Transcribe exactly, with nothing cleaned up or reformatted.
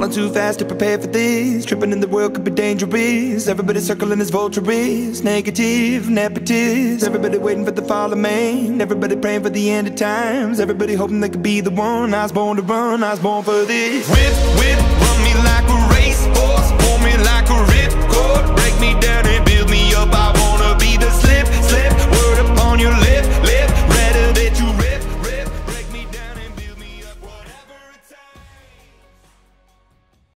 Falling too fast to prepare for this. Tripping in the world could be dangerous. Everybody circling as vultures. Negative, nepotist. Everybody waiting for the fall of man. Everybody praying for the end of times. Everybody hoping they could be the one. I was born to run, I was born for this. Whip, whip, run me like a